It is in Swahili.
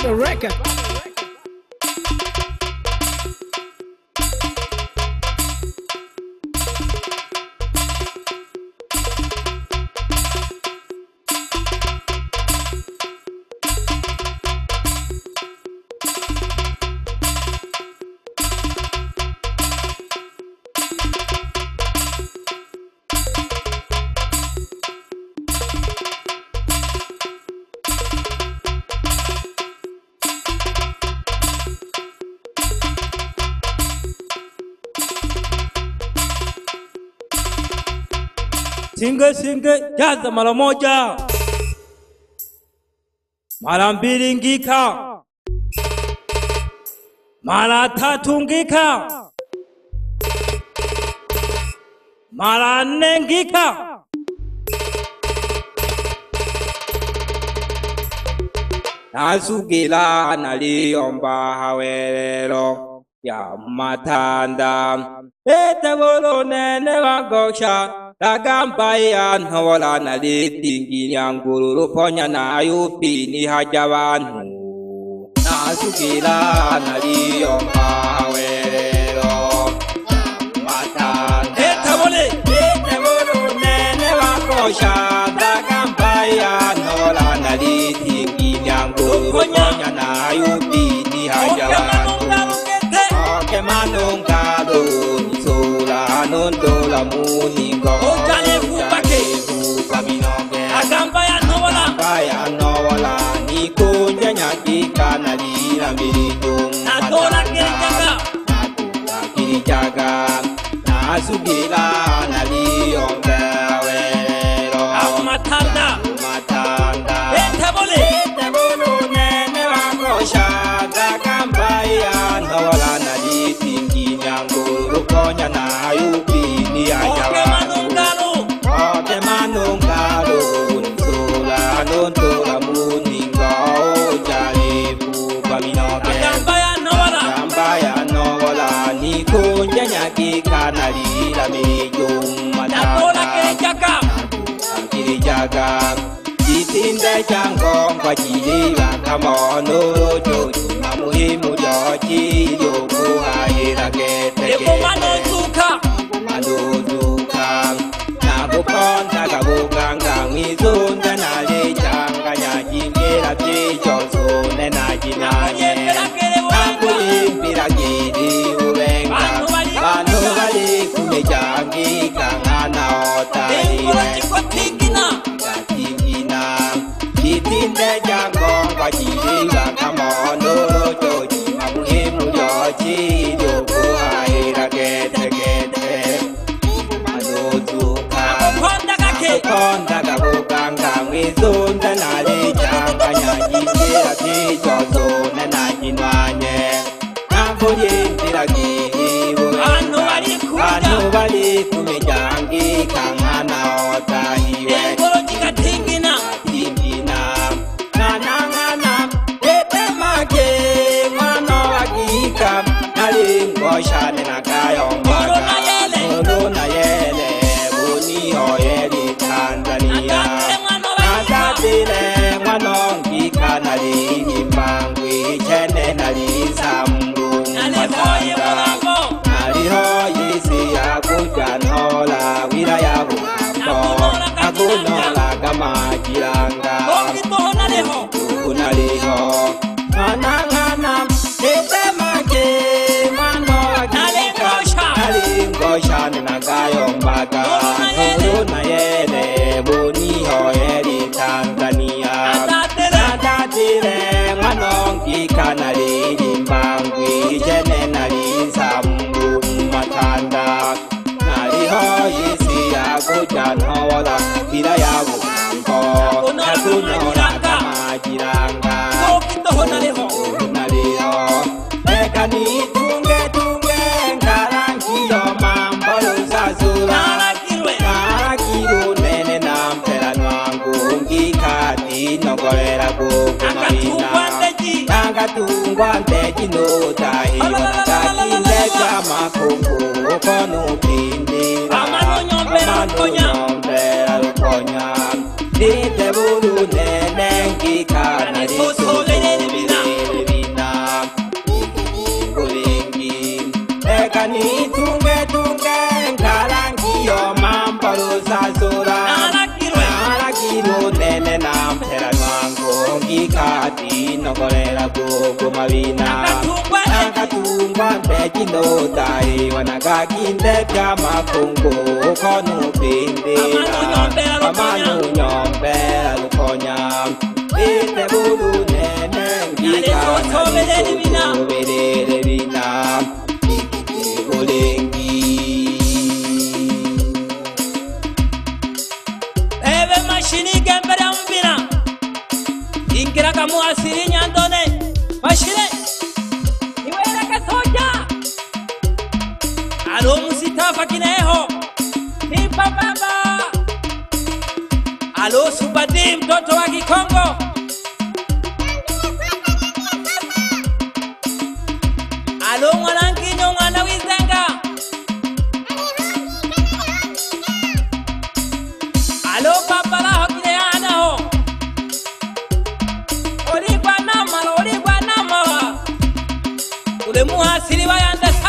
Master Record. Singe jaza mara moja, mara mbili ngika, mara tatu ngika, mara nne ngika. Nasugila naliomba hawelelo ya matanda etebolo nene wangosha Lagamba ya nhola na litingi nyanguru ponya na yupi ni hajawanu Nasugila naliomba hawelelo matanda etebolo nene wangosha Lagamba ya nhola na litingi nyanguru ponya na yupi ni hajawanu Oke manungalo nisola nondola muningo Ojale fubake Agamba ya novola Nikonja nyakika nalila militum Natola kirijaga Nasugila naliombe wero Matanda Etebolo nene wakosha Agamba ya novola nalitingi nyanguru konya na yupi ni ajawanu Oke manungalo Ntola nontola muninga Ojale fuba minoke Agamba ya novola Nikonja nyakika nalila mijum Matanda Kirijaga Itinde chango kwa chiliwa kama noro na muhimu yochi yoku haira kete manuzuka na bukonda kabukanga mizunda na lechanga nyajimira tichosu nena jinanye na kulimbira gidi uwenga Banu bali kumejangi kangana otaiwe Itinde jango kwa chiliwa kama noro joji na muhimu yochi yoku haira kete Konda kabukanga mwizunda na lechanga nyajimira tichosu nena jinanye Nambulimbira gihiwe Anu bali kumejangi kangana otaiwe Shane na kayomba Molo na yele Buni hoyeli Tanzania Natatile Mwanongi kanali Nimbangwi Chene nali Sambu Matanda Nalihoyi siya kujanola Wilaya Bumbo Akunola kama jiranga Unaliho Ngana Shane na kayomba Nuru na yele Buni hoyeli Tanzania Natatile Mwanongi kanali Nimbangwi Chene nali Sambu Matanda Nalihoyi siya kujanola Wilaya Bumbo Akunola kama jiranga Unaliho Eka nitunge Ngarangiyo mambalo zazula Narakiru nene nampera nwangu Ngikati nogolera kukumarina Nangatungwa ndeji notahiro Kakinde kama kuku Ukonu pindira Amano nyombera lukonya Nite bulu nene Ngikana risuzubira kani tunge Karangiyo mambalo zazora Narakiro nene nampera nwango Ngikati nogorera gogo mabina Nakatungwa mbekino dai Wanagakinde kya makongo Kono bindera Amanu nyombera lukonya Ite bulu nene Ngikana nikoberere bina Ikite golengi Mashini gembere ambina Inkira kamu asiri nyandone Mashine Iwera kasoja Alo musitafa kineho Timpa baba Alo subadi mtoto wa Kikongo Alo mwanankinyo mwana wizenga Alo papa la hokine anaho Oli kwa nama Ule muhasiri wa yanda